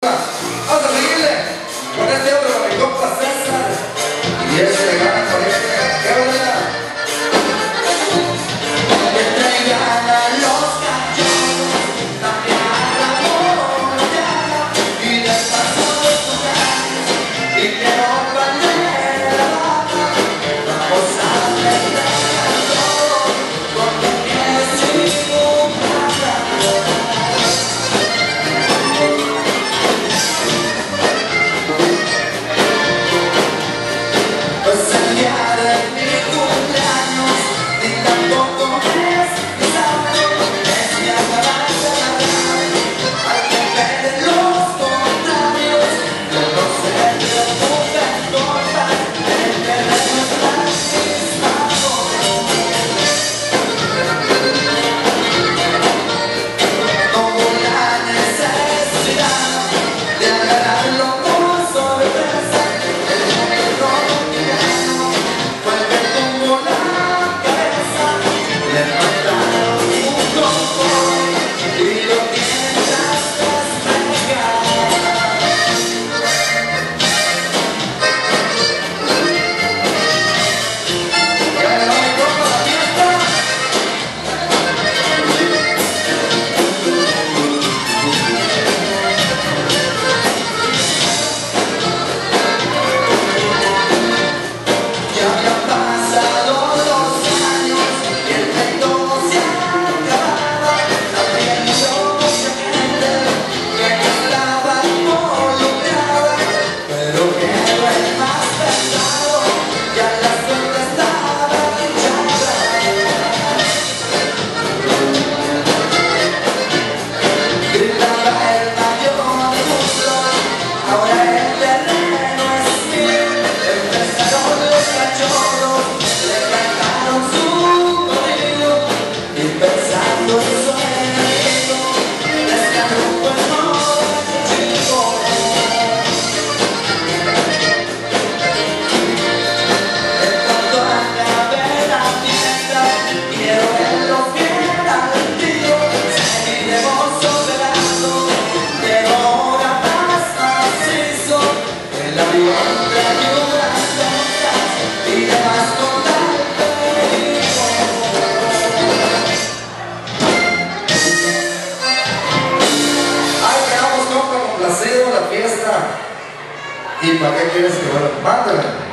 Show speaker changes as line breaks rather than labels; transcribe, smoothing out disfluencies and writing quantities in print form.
Vamos a seguirle con este otro, con mi compa César. Y él se gana con este. ¡Qué buena!
Que traigan a los cachorros, también a la morena, y despacio de tu cara, y que no vale la bata. Vamos a meter todo, porque tienes ningún nada. Pues el día de mi cumpleaños, ni tampoco es mi santo, es mi acabarse la grave, hay que ver los contrarios, yo no sé de mujer corta, el terreno es la misma cosa. No hubo la necesidad de agarrarlo por sorpresa, el momento tirano fue el que tuvo la cabeza, le mataron un convoy y lo tienen tras despegar. Ya le va mi compa a la fiesta. Ya habían pasado los años y el pleito se acababa. Había mucha gente que no estaba involucrada, pero quedó el más pesado, ya la suerte estaba echada. Gritaba el mayor de mundo, ahora el terreno es mío. Empezaron los cachorros, le cantaron su corrido, y pensando en su enemigo, les ganó un cuerno de chico. En cuanto acabe la fiesta, quiero verlos bien al tiro, seguiremos operando, pero ahora más macizo, el avión te ayuda a tontas y demás con tal peligro.
Ahí quedamos, compa, complacido la fiesta. ¿Y para qué quieres que vuelva? Mándale.